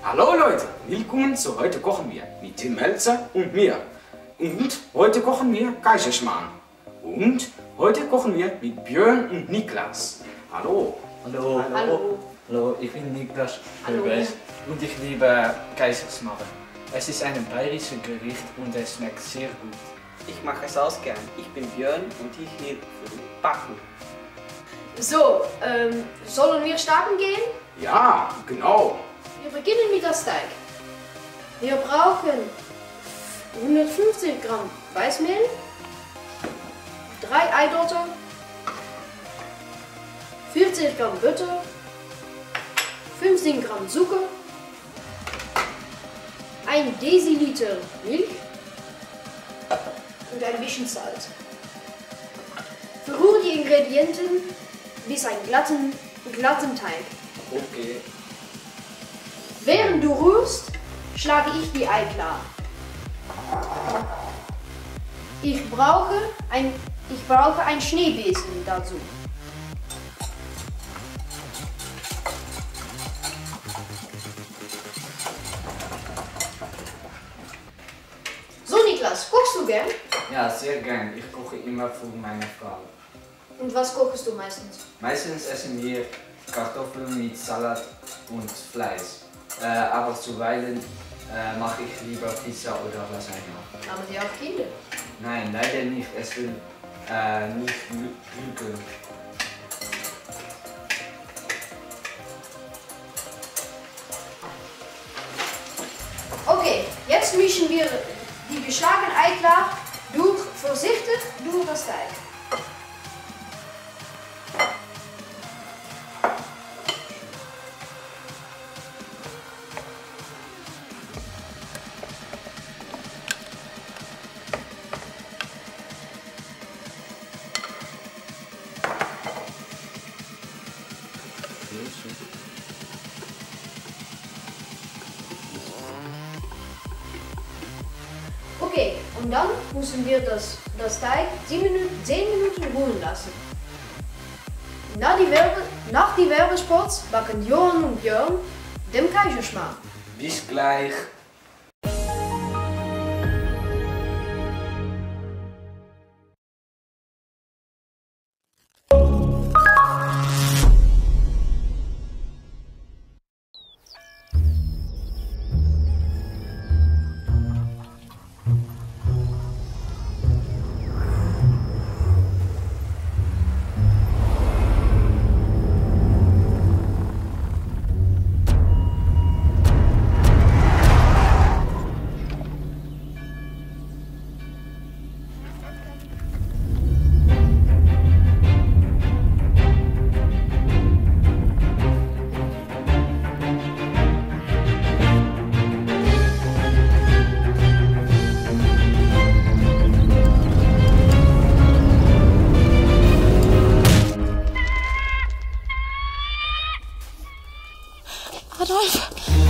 Hallo Leute, willkommen zu Heute kochen wir mit Tim Melzer und mir. Und heute kochen wir Kaiserschmarrn. Und heute kochen wir mit Björn und Niklas. Hallo. Hallo. Hallo. Hallo, ich bin Niklas Hallo. Höbers und ich liebe Kaiserschmarrn. Es ist ein bayerisches Gericht und es schmeckt sehr gut. Ich mache es auch gern. Ich bin Björn und ich helfe backen. So, sollen wir starten gehen? Ja, genau. Wir beginnen mit der Teig. Wir brauchen 150 Gramm Weißmehl, 3 Eidotter, 40 Gramm Butter, 15 Gramm Zucker, 1 Deziliter Milch und ein bisschen Salz. Verrühre die Ingredienten bis einen glatten Teig. Okay. Während du rührst, schlage ich die Ei klar. Ich brauche ein Schneebesen dazu. So Niklas, kochst du gern? Ja, sehr gern. Ich koche immer für meine Frau. Und was kochst du meistens? Meistens essen wir Kartoffeln mit Salat und Fleisch. Aber zuweilen mache ich lieber Pizza oder Lasagne. Haben Sie auch Kinder? Nein, leider nicht. Es will nicht glücken. Okay, jetzt mischen wir die geschlagene Ei klar vorsichtig durch das Teig. Okay, und dann müssen wir das Teig 10 Minuten ruhen lassen. Nach die Werbespots backen Johann und Björn den Kaiserschmarrn. Bis gleich. Adolf!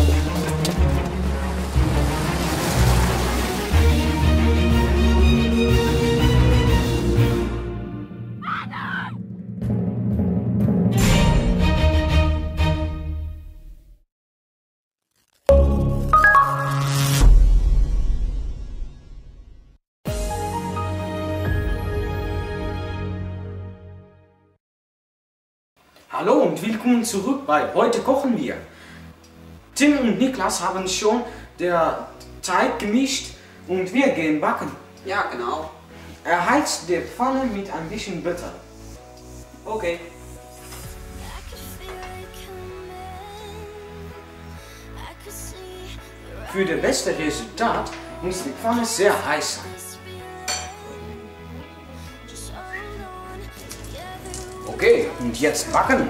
Hallo und willkommen zurück bei Heute kochen wir. Tim und Niklas haben schon der Teig gemischt und wir gehen backen. Ja, genau. Erheizt die Pfanne mit ein bisschen Butter. Okay. Für das beste Resultat muss die Pfanne sehr heiß sein. Okay, und jetzt backen.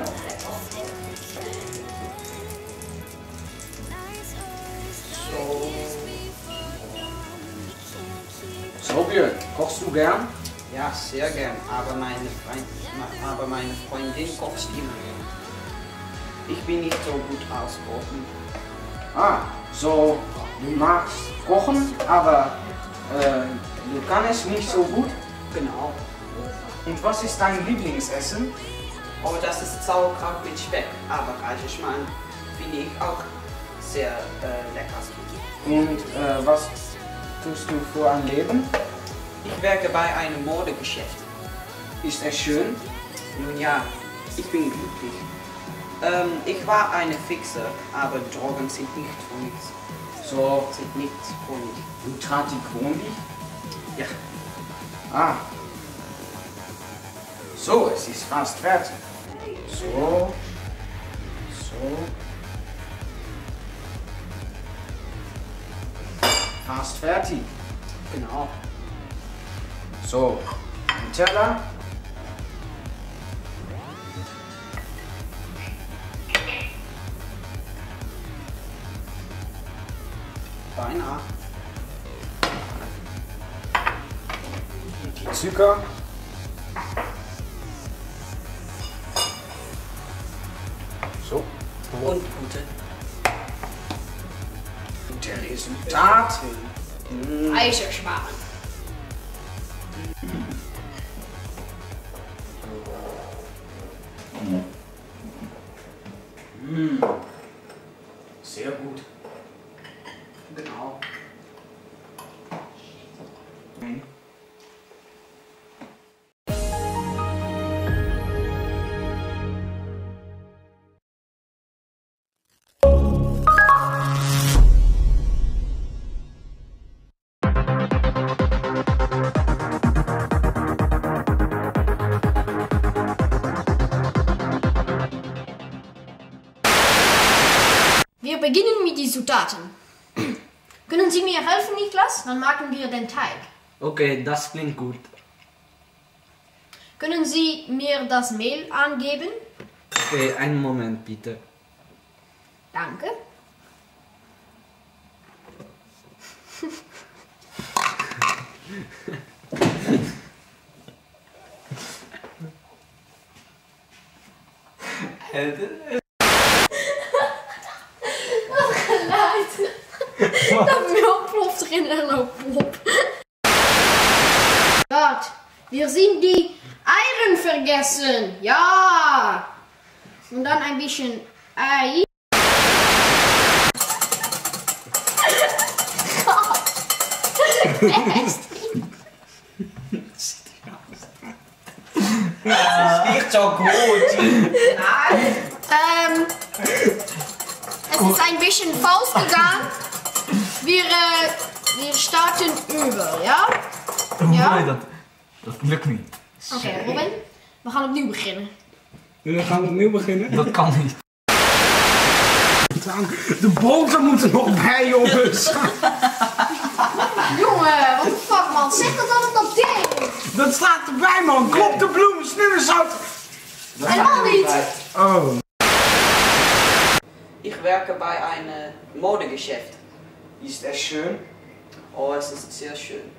So Björn, kochst du gern? Ja, sehr gern. Aber meine Freundin kocht immer. Ich bin nicht so gut auskochen. Ah, so du magst kochen, aber du kannst nicht so gut. Genau. Und was ist dein sehr lecker. Und was tust du für ein Leben? Ich werke bei einem Modegeschäft. Ist es schön? Nun ja, ich bin glücklich. Ich war eine Fixer, aber Drogen sind nicht für mich. So, Sind nicht für mich. du trat die Chronik? Ja. Ah. So, es ist fast fertig. So. So. Fast fertig. Genau. So, ein Teller. Beinahe. Und die Zucker. So. Und gute. Und der Resultat. Eiserschmarrn. Sehr gut. Genau. Wir beginnen mit den Zutaten. Können Sie mir helfen, Niklas? Dann machen wir den Teig. Okay, das klingt gut. Können Sie mir das Mehl angeben? Okay, einen Moment bitte. Danke. Dat Mehl ploppt erin en loopt op. Gott, wir sind die Eieren vergessen. Ja. Und dann ein bisschen Ei. Nicht so gut. Nein. Es ist ein bisschen falsch gegangen. Wir starten über, ja? Ja? Dat lukt niet. Oké, Robin. We gaan opnieuw beginnen. We gaan opnieuw beginnen. Dat kan niet. De boter moet er nog bij, jongens. Jongen, what the fuck, man. Zeg dat dan op dat ding. Dat staat erbij, man. Klop de bloem, sneeuwzout. Helemaal niet. Oh. Ich werke bei einem Modegeschäft. Ist es schön? Oh, es ist sehr schön.